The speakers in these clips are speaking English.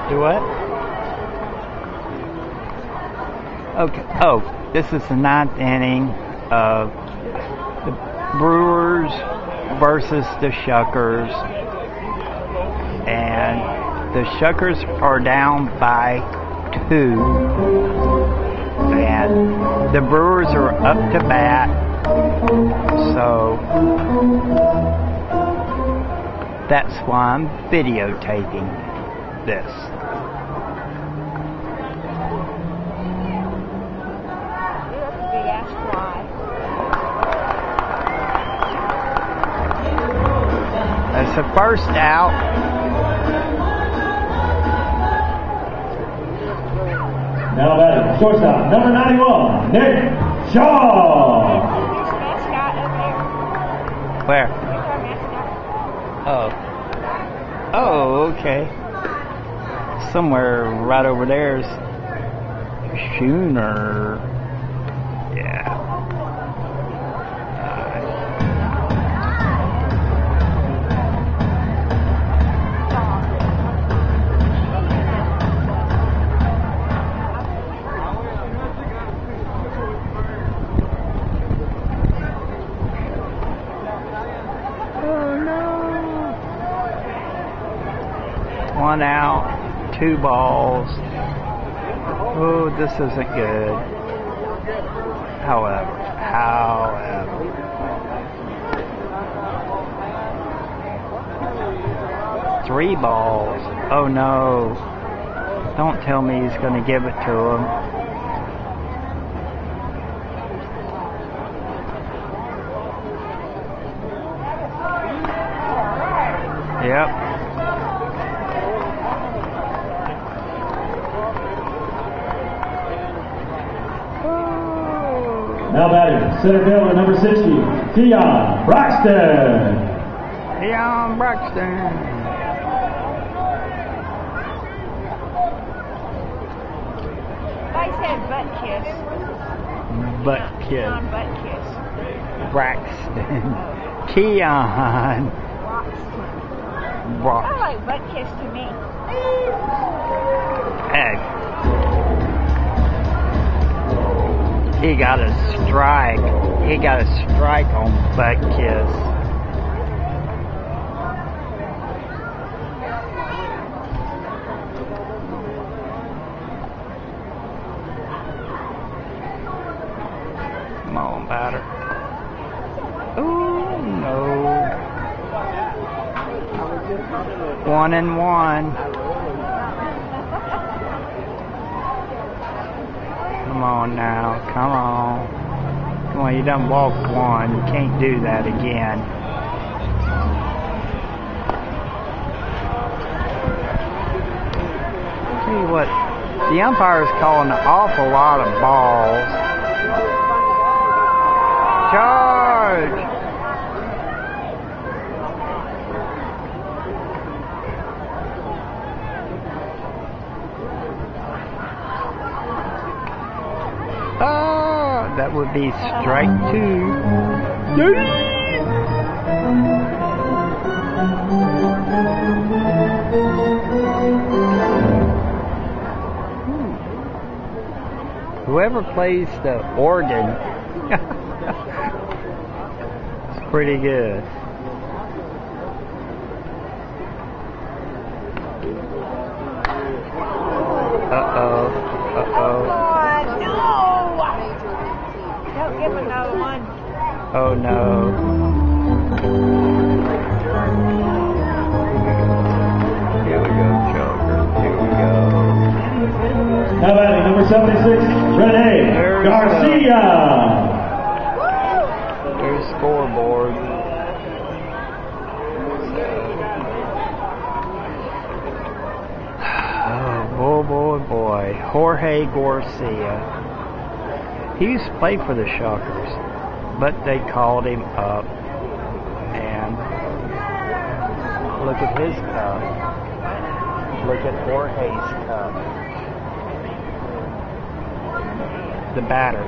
Do what? Okay. Oh, this is the 9th inning of the Brewers versus the Shuckers. And the Shuckers are down by 2. And the Brewers are up to bat. So that's why I'm videotaping this. That's the first out. Now batting, shortstop, number 91, Nick Shaw. Where? Oh. Oh, okay. Somewhere right over there's Schooner. Yeah. One out, 2 balls. Oh, this isn't good. However. 3 balls. Oh no. Don't tell me he's going to give it to him. Yep. Now batting, center fielder, number 60, Keon Braxton. Keon Braxton. I said butt kiss. Butt kiss. Keon butt kiss. Braxton. Keon. Braxton. I like butt kiss to me. Hey. He got a strike. He got a strike on butt kiss. Come on, batter. Ooh, no. 1-1. Come on now, come on. Come on, you done walked 1. You can't do that again. Tell you what, the umpire's calling an awful lot of balls. Charge! Ah, that would be strike 2. Whoever plays the organ, it's pretty good. Uh-oh, uh-oh. Don't give another one. Oh no. Here we go, Joker. Here we go. Now batting, number 76, Rene Garcia. Here's scoreboard. Oh boy. Jorge Garcia. He used to play for the Shuckers, but they called him up, and look at his cup. Look at Jorge's cup. The batter.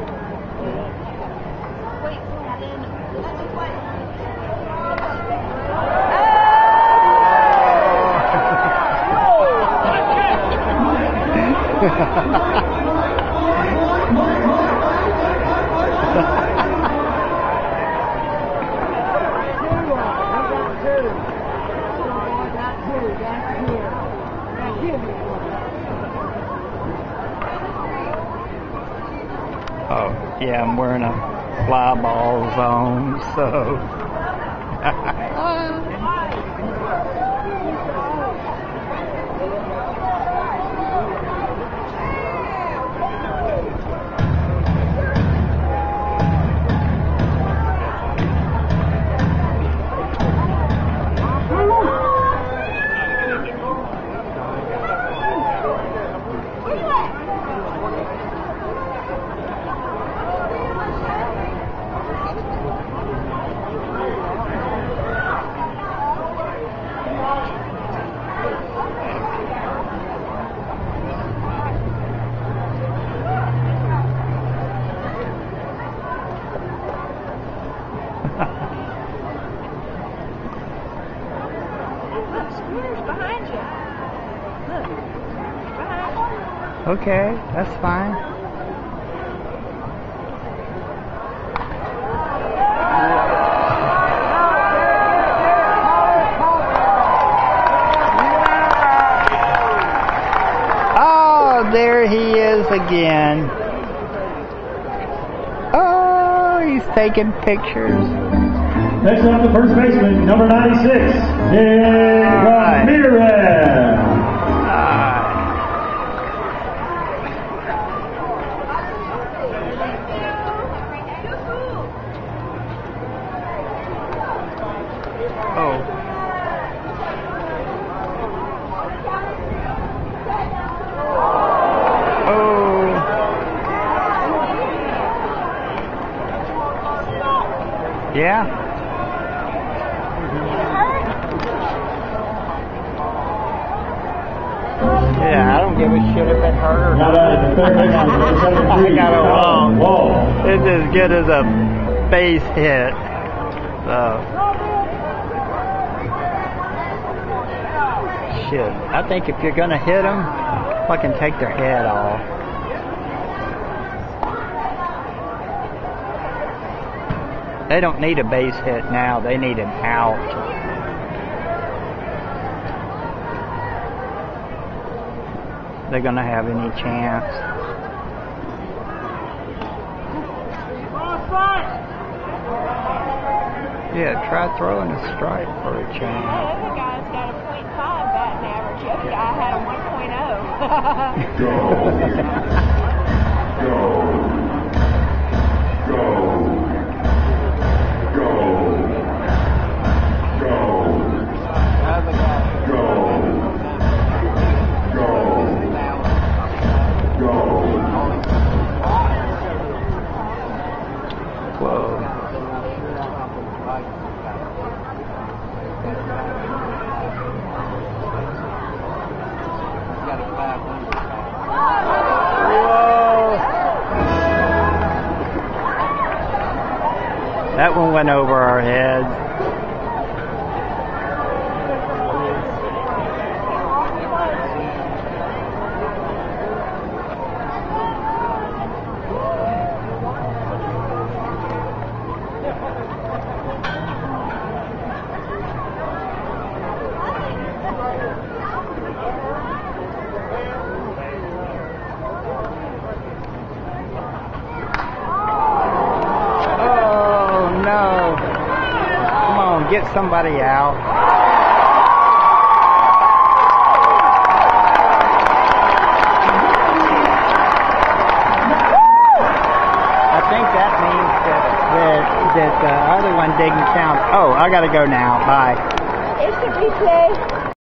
Oh, yeah, I'm wearing a fly ball zone, so. Behind you. Look. Behind you. Okay, that's fine. Oh, there he is again. Oh, he's taking pictures. Next up, the first baseman, number 96, Ramirez. Yeah. Yeah, I don't give a shit if it hurt or not. I got a wall. It's as good as a base hit. So. Shit. I think if you're gonna hit them, fucking take their head off. They don't need a base hit now. They need an out. They're going to have any chance. Yeah, try throwing a strike for a chance. The other guy's got a .5 batting average. The other guy had a 1.0. Go. That one went over our heads. Get somebody out. I think that means that the other one didn't count. Oh, I gotta go now. Bye. It's a replay.